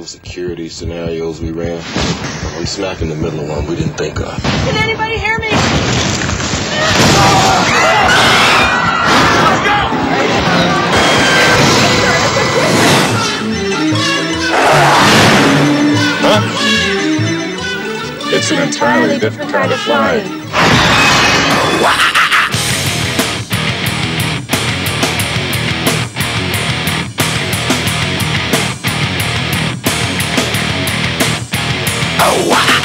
minimum security scenarios we ran. I'm smack in the middle of one we didn't think of. Can anybody hear me? Huh? It's an entirely different kind of flying. Oh, wow.